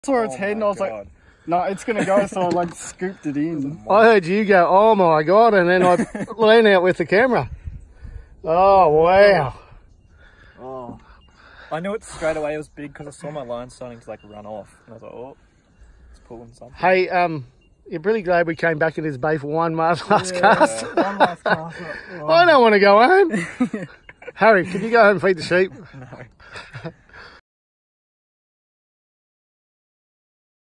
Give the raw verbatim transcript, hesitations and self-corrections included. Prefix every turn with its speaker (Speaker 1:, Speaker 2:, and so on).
Speaker 1: saw its oh head and I was God. like, no, it's going to go, so I like scooped it in.
Speaker 2: I heard you go, oh my God, and then I lean out with the camera. Oh, wow.
Speaker 3: Oh. I knew it straight away it was big because I saw my line starting to like run off. And I was like, oh, it's pulling something.
Speaker 2: Hey, um, you're really glad we came back in this bay for one last
Speaker 1: yeah,
Speaker 2: cast?
Speaker 1: One last cast. Oh.
Speaker 2: I don't want to go home. Harry, can you go home and feed the sheep?
Speaker 3: No.